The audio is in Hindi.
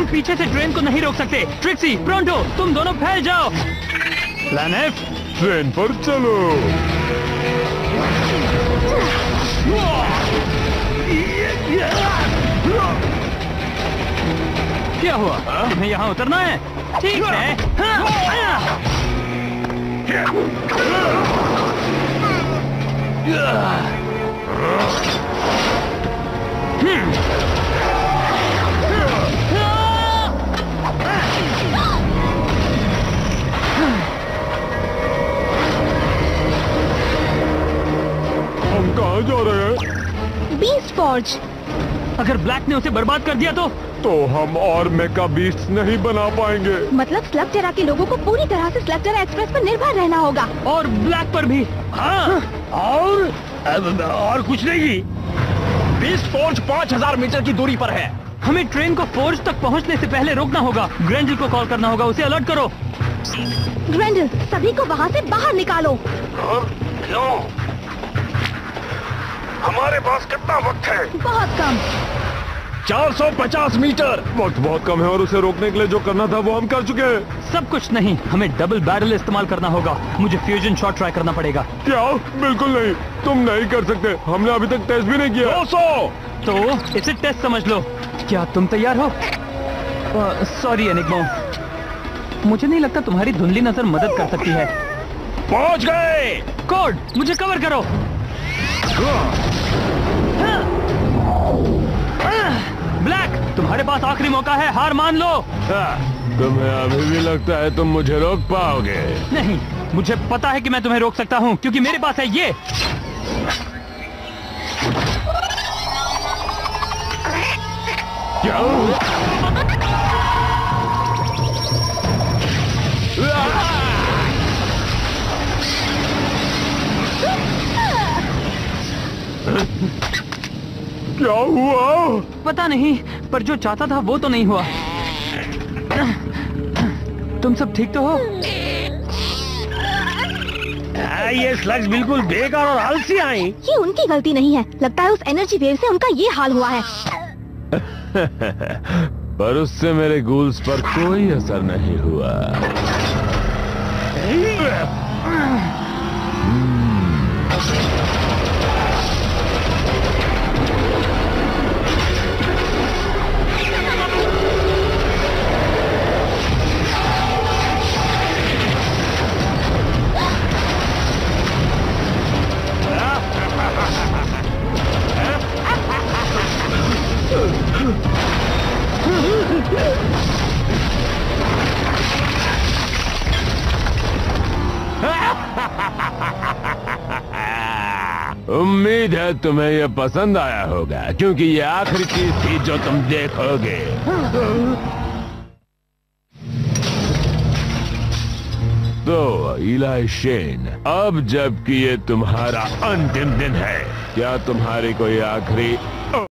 पीछे से ट्रेन को नहीं रोक सकते। ट्रिक्सी, प्रोंटो, तुम दोनों फैल जाओ। प्लान एफ, ट्रेन पर चलो। क्या हुआ? तुम्हें यहाँ उतरना है? ठीक है। हम कहाँ जा रहे हैं? Beast forge. अगर ब्लैक ने उसे बर्बाद कर दिया तो हम और मेका बीस्ट नहीं बना पाएंगे। मतलब स्लगटेरा के लोगों को पूरी तरह से स्लगटेरा एक्सप्रेस पर निर्भर रहना होगा। और ब्लैक पर भी। हाँ, और कुछ नहीं। बीस्ट फोर्ज 5000 मीटर की दूरी पर है। हमें ट्रेन को फोर्ज तक पहुंचने से पहले रोकना होगा। ग्रेंडल को कॉल करना होगा, उसे अलर्ट करो। ग्रेंडल, सभी को वहाँ से बाहर निकालो। क्यों? हमारे पास कितना वक्त है? बहुत कम। 450 मीटर। वक्त बहुत कम है और उसे रोकने के लिए जो करना था वो हम कर चुके हैं। सब कुछ नहीं, हमें डबल बैरल इस्तेमाल करना होगा। मुझे फ्यूजन शॉट ट्राई करना पड़ेगा। क्या? बिल्कुल नहीं, तुम नहीं कर सकते। हमने अभी तक टेस्ट भी नहीं किया। 200। तो इसे टेस्ट समझ लो। क्या तुम तैयार हो? सॉरी एनिग्मा, मुझे नहीं लगता तुम्हारी धुंधली नजर मदद कर सकती है। पहुंच गए। कोड, मुझे कवर करो। ब्लैक, तुम्हारे पास आखिरी मौका है, हार मान लो। तुम्हें अभी भी लगता है तुम मुझे रोक पाओगे? नहीं, मुझे पता है कि मैं तुम्हें रोक सकता हूँ, क्योंकि मेरे पास है ये। क्या? क्या हुआ? पता नहीं, पर जो चाहता था वो तो नहीं हुआ। तुम सब ठीक तो हो? ये स्लग्स बिल्कुल बेकार और आलसी आई। ये उनकी गलती नहीं है। लगता है उस एनर्जी वेव से उनका ये हाल हुआ है। पर उससे मेरे गूल्स पर कोई असर नहीं हुआ। उम्मीद है तुम्हें यह पसंद आया होगा, क्योंकि ये आखिरी चीज थी जो तुम देखोगे। तो इलाई शेन, अब जबकि ये तुम्हारा अंतिम दिन है, क्या तुम्हारी कोई आखिरी